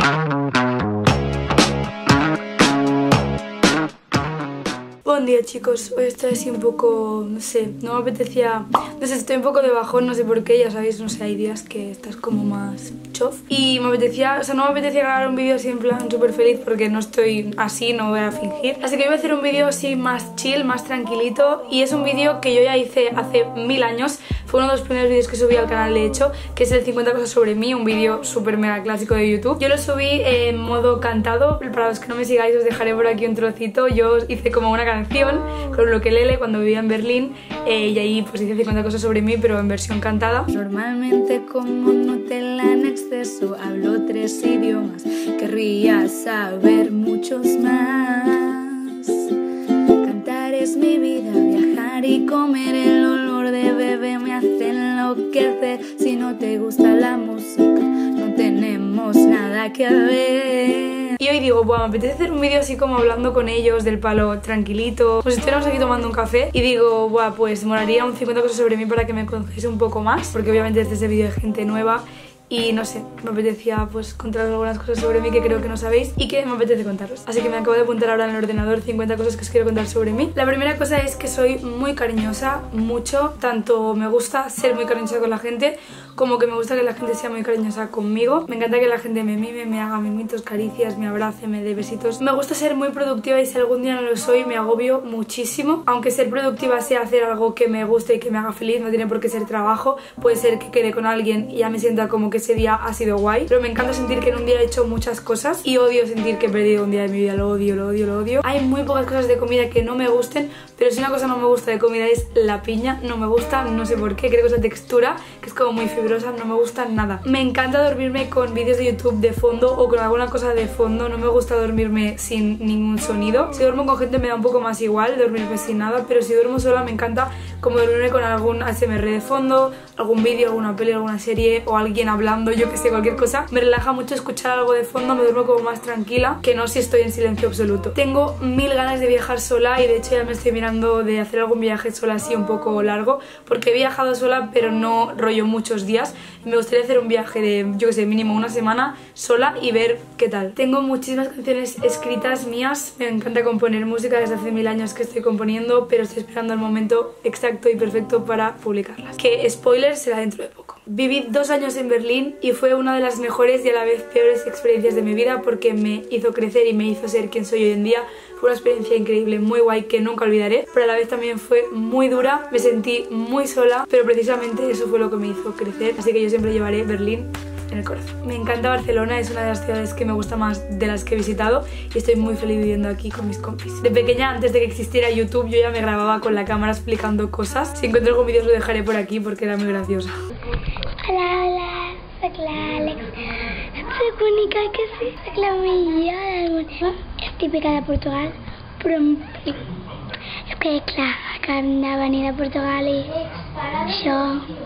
Buen día, chicos, hoy estoy así un poco, no sé, no me apetecía, no sé, estoy un poco de bajón, no sé por qué, ya sabéis, no sé, hay días que estás como más chof y me apetecía, o sea, no me apetecía grabar un vídeo así en plan súper feliz porque no estoy así, no voy a fingir, así que voy a hacer un vídeo así más chill, más tranquilito y es un vídeo que yo ya hice hace 1000 años, fue uno de los primeros vídeos que subí al canal de hecho, que es el 50 cosas sobre mí, un vídeo súper mega clásico de YouTube. Yo lo subí en modo cantado, para los que no me sigáis os dejaré por aquí un trocito, yo hice como una canción con lo que lele cuando vivía en Berlín y ahí pues hice 50 cosas sobre mí pero en versión cantada. Normalmente como Nutella en exceso hablo 3 idiomas, querría saber muchos más. Cantar es mi vida, viajar y comer, el olor de bebé me hace enloquecer. Si no te gusta la música no tenemos nada que ver. Y hoy digo, bueno, me apetece hacer un vídeo así como hablando con ellos del palo tranquilito, pues estuviéramos aquí tomando un café y digo, bueno, pues molaría un 50 cosas sobre mí para que me conozcáis un poco más, porque obviamente este es el vídeo de gente nueva y no sé, me apetecía pues contaros algunas cosas sobre mí que creo que no sabéis y que me apetece contaros. Así que me acabo de apuntar ahora en el ordenador 50 cosas que os quiero contar sobre mí. La primera cosa es que soy muy cariñosa, mucho, tanto me gusta ser muy cariñosa con la gente como que me gusta que la gente sea muy cariñosa conmigo. Me encanta que la gente me mime, me haga mimitos, caricias, me abrace, me dé besitos. Me gusta ser muy productiva y si algún día no lo soy me agobio muchísimo. Aunque ser productiva sea hacer algo que me guste y que me haga feliz, no tiene por qué ser trabajo. Puede ser que quede con alguien y ya me sienta como que ese día ha sido guay. Pero me encanta sentir que en un día he hecho muchas cosas y odio sentir que he perdido un día de mi vida. Lo odio, lo odio, lo odio. Hay muy pocas cosas de comida que no me gusten, pero si una cosa no me gusta de comida es la piña. No me gusta, no sé por qué, creo que es la textura, que es como muy fibrosa, no me gusta nada. Me encanta dormirme con vídeos de YouTube de fondo o con alguna cosa de fondo, no me gusta dormirme sin ningún sonido. Si duermo con gente me da un poco más igual dormirme sin nada, pero si duermo sola me encanta como dormirme con algún ASMR de fondo, algún vídeo, alguna peli, alguna serie o alguien hablando, yo que sé, cualquier cosa. Me relaja mucho escuchar algo de fondo, me duermo como más tranquila que no si estoy en silencio absoluto. Tengo 1000 ganas de viajar sola y de hecho ya me estoy mirando de hacer algún viaje sola así un poco largo, porque he viajado sola pero no rollo muchos días y me gustaría hacer un viaje de, yo que sé, mínimo una semana sola y ver qué tal. Tengo muchísimas canciones escritas mías, me encanta componer música, desde hace 1000 años que estoy componiendo, pero estoy esperando el momento exacto y perfecto para publicarlas. Que spoiler, será dentro de poco. Viví 2 años en Berlín y fue una de las mejores y a la vez peores experiencias de mi vida porque me hizo crecer y me hizo ser quien soy hoy en día. Fue una experiencia increíble, muy guay, que nunca olvidaré, pero a la vez también fue muy dura, me sentí muy sola, pero precisamente eso fue lo que me hizo crecer, así que yo siempre llevaré Berlín en el corazón. Me encanta Barcelona, es una de las ciudades que me gusta más de las que he visitado y estoy muy feliz viviendo aquí con mis compis. De pequeña, antes de que existiera YouTube, yo ya me grababa con la cámara explicando cosas. Si encuentro algún vídeo os lo dejaré por aquí porque era muy graciosa. Hola, hola, soc l'Àlex. Soc bonica, que sí? Soc la millor del món. És típica de Portugal, però és que, clar, acabem de venir de Portugal i això...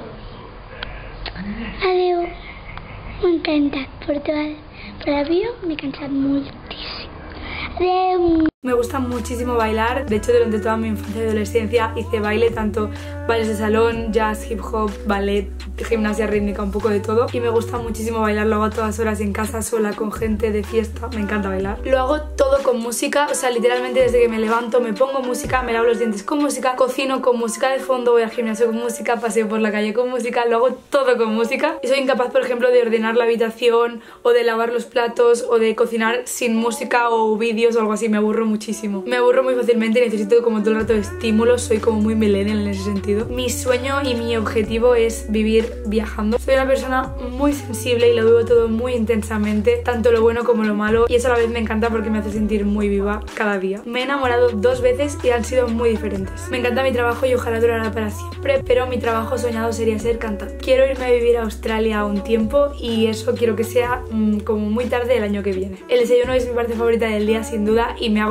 Adéu, m'encanta Portugal, però l'avió m'he cansat moltíssim. Adéu! Me gusta muchísimo bailar, de hecho durante toda mi infancia y adolescencia hice baile, tanto bailes de salón, jazz, hip hop, ballet, gimnasia rítmica, un poco de todo. Y me gusta muchísimo bailar, lo hago a todas horas en casa, sola, con gente, de fiesta, me encanta bailar. Lo hago todo con música, o sea, literalmente desde que me levanto me pongo música, me lavo los dientes con música, cocino con música de fondo, voy al gimnasio con música, paseo por la calle con música, lo hago todo con música. Y soy incapaz, por ejemplo, de ordenar la habitación o de lavar los platos o de cocinar sin música o vídeos o algo así, me aburro muchísimo. Me aburro muy fácilmente y necesito como todo el rato de estímulos, soy como muy millennial en ese sentido. Mi sueño y mi objetivo es vivir viajando. Soy una persona muy sensible y lo vivo todo muy intensamente, tanto lo bueno como lo malo, y eso a la vez me encanta porque me hace sentir muy viva cada día. Me he enamorado 2 veces y han sido muy diferentes. Me encanta mi trabajo y ojalá durara para siempre, pero mi trabajo soñado sería ser cantante. Quiero irme a vivir a Australia un tiempo y eso quiero que sea como muy tarde el año que viene. El desayuno es mi parte favorita del día sin duda y me hago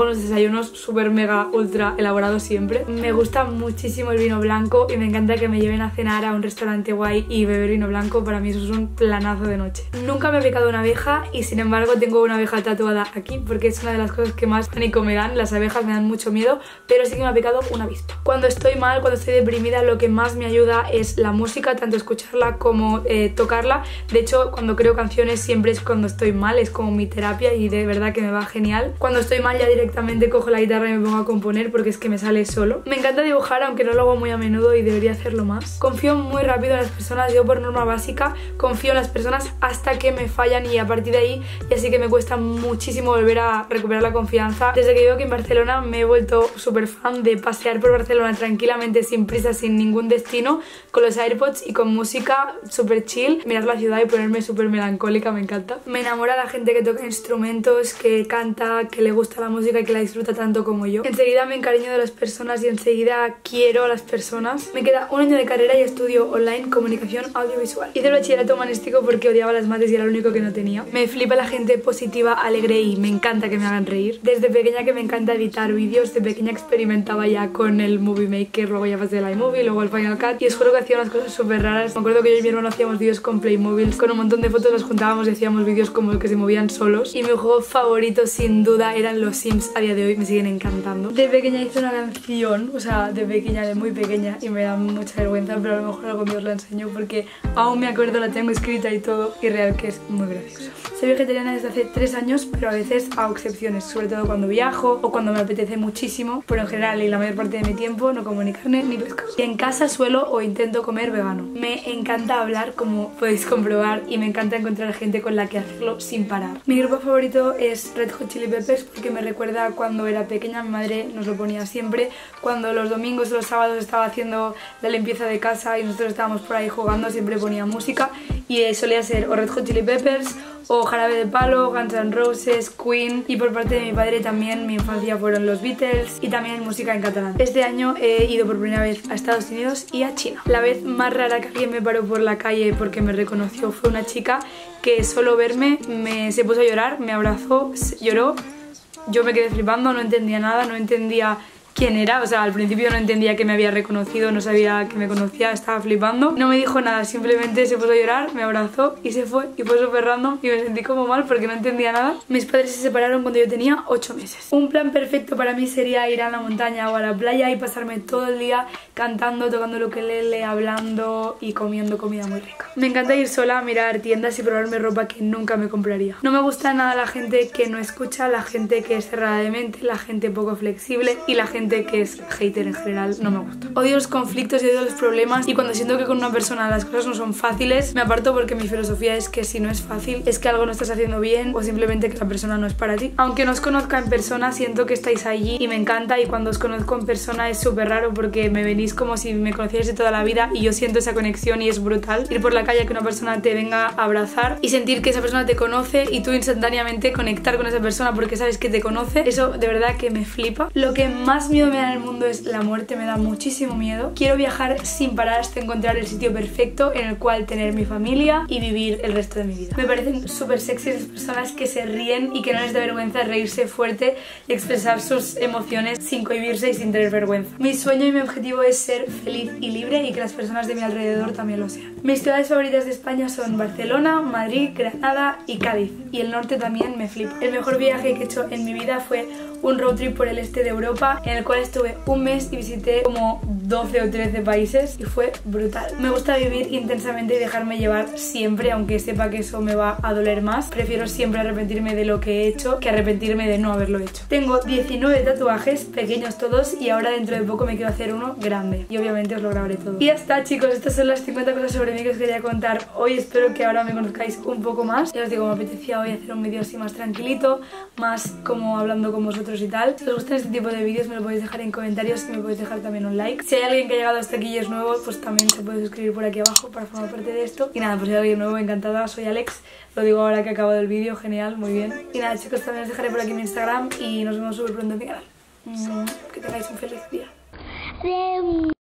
unos desayunos súper mega ultra elaborados siempre. Me gusta muchísimo el vino blanco y me encanta que me lleven a cenar a un restaurante guay y beber vino blanco. Para mí eso es un planazo de noche. Nunca me he picado una abeja y sin embargo tengo una abeja tatuada aquí porque es una de las cosas que más pánico me dan. Las abejas me dan mucho miedo, pero sí que me ha picado una avispa. Cuando estoy mal, cuando estoy deprimida, lo que más me ayuda es la música, tanto escucharla como tocarla. De hecho, cuando creo canciones siempre es cuando estoy mal, es como mi terapia y de verdad que me va genial. Cuando estoy mal ya directamente cojo la guitarra y me pongo a componer porque es que me sale solo. Me encanta dibujar, aunque no lo hago muy a menudo y debería hacerlo más. Confío muy rápido en las personas, yo por norma básica confío en las personas hasta que me fallan y a partir de ahí ya sí que me cuesta muchísimo volver a recuperar la confianza. Desde que vivo aquí en Barcelona me he vuelto súper fan de pasear por Barcelona tranquilamente, sin prisa, sin ningún destino, con los AirPods y con música súper chill, mirar la ciudad y ponerme súper melancólica, me encanta. Me enamora la gente que toca instrumentos, que canta, que le gusta la música y que la disfruta tanto como yo. Enseguida me encariño de las personas y enseguida quiero a las personas. Me queda un año de carrera y estudio online comunicación audiovisual. Hice el bachillerato humanístico porque odiaba las mates y era lo único que no tenía. Me flipa la gente positiva, alegre y me encanta que me hagan reír. Desde pequeña que me encanta editar vídeos, de pequeña experimentaba ya con el Movie Maker, luego ya pasé el iMovie, luego el Final Cut y os juro que hacía unas cosas súper raras. Me acuerdo que yo y mi hermano hacíamos vídeos con Playmobil, con un montón de fotos nos juntábamos y hacíamos vídeos como que se movían solos. Y mi juego favorito sin duda eran los Sims, a día de hoy me siguen encantando. De pequeña hice una canción, o sea, de pequeña, de muy pequeña y me da mucha vergüenza, pero a lo mejor algún día os la enseño porque aún me acuerdo, la tengo escrita y todo y real que es muy gracioso. Soy vegetariana desde hace 3 años, pero a veces hago excepciones, sobre todo cuando viajo o cuando me apetece muchísimo, pero en general y la mayor parte de mi tiempo no como ni carne ni pescado. Y en casa suelo o intento comer vegano. Me encanta hablar, como podéis comprobar, y me encanta encontrar gente con la que hacerlo sin parar. Mi grupo favorito es Red Hot Chili Peppers porque me recuerda a cuando era pequeña, mi madre nos lo ponía siempre, cuando los domingos o los sábados estaba haciendo la limpieza de casa y nosotros estábamos por ahí jugando, siempre ponía música y solía ser o Red Hot Chili Peppers o Jarabe de Palo, Guns N' Roses, Queen, y por parte de mi padre también mi infancia fueron los Beatles y también música en catalán. Este año he ido por primera vez a Estados Unidos y a China. La vez más rara que alguien me paró por la calle porque me reconoció fue una chica que solo verme se puso a llorar, me abrazó, lloró, yo me quedé flipando, no entendía nada, no entendía quién era, o sea, al principio no entendía que me había reconocido, no sabía que me conocía, estaba flipando. No me dijo nada, simplemente se puso a llorar, me abrazó y se fue y fue súper random y me sentí como mal porque no entendía nada. Mis padres se separaron cuando yo tenía 8 meses. Un plan perfecto para mí sería ir a la montaña o a la playa y pasarme todo el día cantando, tocando el ukelele, hablando y comiendo comida muy rica. Me encanta ir sola a mirar tiendas y probarme ropa que nunca me compraría. No me gusta nada la gente que no escucha, la gente que es cerrada de mente, la gente poco flexible y la gente que es hater en general, no me gusta. Odio los conflictos y odio los problemas y cuando siento que con una persona las cosas no son fáciles, me aparto porque mi filosofía es que si no es fácil es que algo no estás haciendo bien o simplemente que la persona no es para ti. Aunque no os conozca en persona, siento que estáis allí y me encanta, y cuando os conozco en persona es súper raro porque me venís como si me conocierais de toda la vida y yo siento esa conexión y es brutal. Ir por la calle, que una persona te venga a abrazar y sentir que esa persona te conoce y tú instantáneamente conectar con esa persona porque sabes que te conoce, eso de verdad que me flipa. Lo que más miedo me da en el mundo es la muerte, me da muchísimo miedo. Quiero viajar sin parar hasta encontrar el sitio perfecto en el cual tener mi familia y vivir el resto de mi vida. Me parecen súper sexy las personas que se ríen y que no les da vergüenza reírse fuerte y expresar sus emociones sin cohibirse y sin tener vergüenza. Mi sueño y mi objetivo es ser feliz y libre y que las personas de mi alrededor también lo sean. Mis ciudades favoritas de España son Barcelona, Madrid, Granada y Cádiz, y el norte también me flipa. El mejor viaje que he hecho en mi vida fue un road trip por el este de Europa en el cual estuve un mes y visité como 12 o 13 países y fue brutal. Me gusta vivir intensamente y dejarme llevar siempre, aunque sepa que eso me va a doler más. Prefiero siempre arrepentirme de lo que he hecho que arrepentirme de no haberlo hecho. Tengo 19 tatuajes, pequeños todos, y ahora dentro de poco me quiero hacer uno grande y obviamente os lo grabaré todo. Y ya está, chicos, estas son las 50 cosas sobre mí que os quería contar hoy. Espero que ahora me conozcáis un poco más. Ya os digo, me apetecía hoy hacer un vídeo así más tranquilito, más como hablando con vosotros y tal. Si os gustan este tipo de vídeos me lo podéis dejar en comentarios y me podéis dejar también un like. Si hay alguien que ha llegado hasta aquí y es nuevo, pues también se puede suscribir por aquí abajo para formar parte de esto. Y nada, pues si hay alguien nuevo, encantada, soy Alex. Lo digo ahora que he acabado el vídeo, genial, muy bien. Y nada, chicos, también os dejaré por aquí mi Instagram y nos vemos súper pronto en mi canal. Que tengáis un feliz día.